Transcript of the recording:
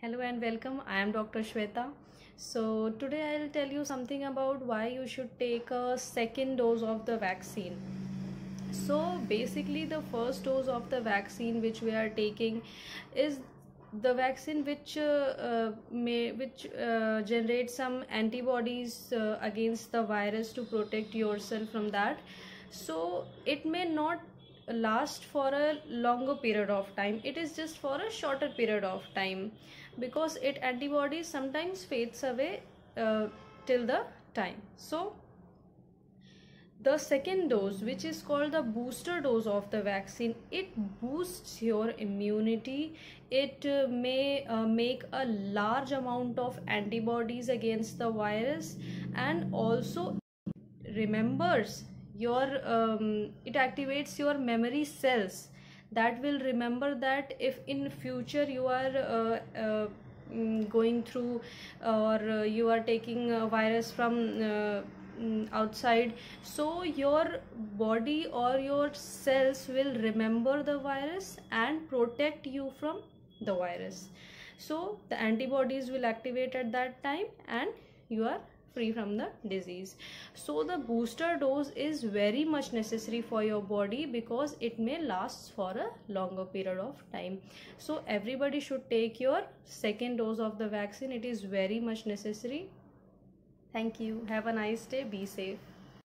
Hello and welcome. I am Dr. Shweta. So today I'll tell you something about why you should take a second dose of the vaccine. So basically the first dose of the vaccine which we are taking is the vaccine which generates some antibodies against the virus to protect yourself from that. So it may not last for a longer period of time, it is just for a shorter period of time, because it antibodies sometimes fades away till the time. So the second dose, which is called the booster dose of the vaccine, it boosts your immunity. It may make a large amount of antibodies against the virus, and also remembers your it activates your memory cells that will remember that if in future you are going through or you are taking a virus from outside, so your body or your cells will remember the virus and protect you from the virus. So the antibodies will activate at that time and you are free from the disease. So the booster dose is very much necessary for your body because it may last for a longer period of time. So everybody should take your second dose of the vaccine. It is very much necessary. Thank you. Have a nice day. Be safe.